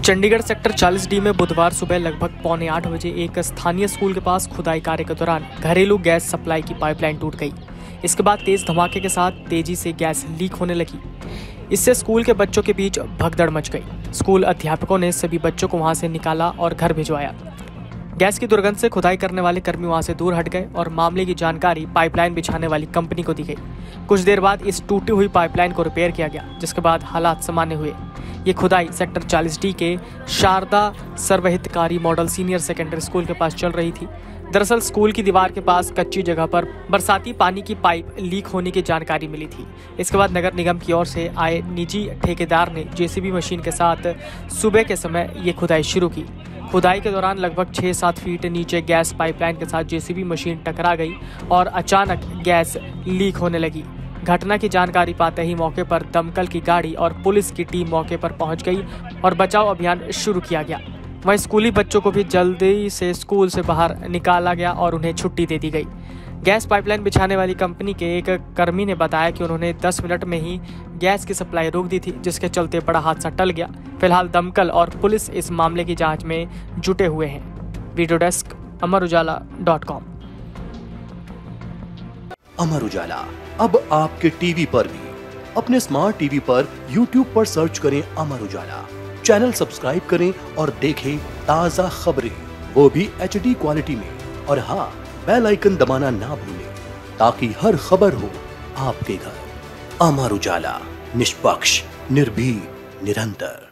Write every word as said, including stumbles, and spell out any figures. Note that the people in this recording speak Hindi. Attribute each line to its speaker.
Speaker 1: चंडीगढ़ सेक्टर चालीस डी में बुधवार सुबह लगभग पौने आठ बजे एक स्थानीय स्कूल के पास खुदाई कार्य के दौरान घरेलू गैस सप्लाई की पाइपलाइन टूट गई। इसके बाद तेज धमाके के साथ तेजी से गैस लीक होने लगी। इससे स्कूल के बच्चों के बीच भगदड़ मच गई। स्कूल अध्यापकों ने सभी बच्चों को वहां से निकाला और घर भिजवाया। गैस की दुर्गंध से खुदाई करने वाले कर्मी वहां से दूर हट गए और मामले की जानकारी पाइपलाइन बिछाने वाली कंपनी को दी गई। कुछ देर बाद इस टूटी हुई पाइपलाइन को रिपेयर किया गया, जिसके बाद हालात सामान्य हुए। ये खुदाई सेक्टर चालीस डी के Sharda Sarvhitkari model senior secondary school के पास चल रही थी। दरअसल स्कूल की दीवार के पास कच्ची जगह पर बरसाती पानी की पाइप लीक होने की जानकारी मिली थी। इसके बाद नगर निगम की ओर से आए निजी ठेकेदार ने जेसीबी मशीन के साथ सुबह के समय ये खुदाई शुरू की। खुदाई के दौरान लगभग छह सात फीट नीचे गैस पाइपलाइन के साथ जेसीबी मशीन टकरा गई और अचानक गैस लीक होने लगी। घटना की जानकारी पाते ही मौके पर दमकल की गाड़ी और पुलिस की टीम मौके पर पहुंच गई और बचाव अभियान शुरू किया गया। वहीं स्कूली बच्चों को भी जल्दी से स्कूल से बाहर निकाला गया और उन्हें छुट्टी दे दी गई। गैस पाइपलाइन बिछाने वाली कंपनी के एक कर्मी ने बताया कि उन्होंने दस मिनट में ही गैस की सप्लाई रोक दी थी, जिसके चलते बड़ा हादसा टल गया। फिलहाल दमकल और पुलिस इस मामले की जांच में जुटे हुए हैं। Video desk Amar Ujala dot com.
Speaker 2: Amar Ujala अब आपके टीवी पर भी। अपने स्मार्ट टीवी पर यूट्यूब पर सर्च करें अमर उजाला, चैनल सब्सक्राइब करें और देखें ताजा खबरें, वो भी एच डी क्वालिटी में। और हाँ, बेल आइकन दबाना ना भूलें ताकि हर खबर हो आपके घर। अमर उजाला, निष्पक्ष, निर्भीक, निरंतर।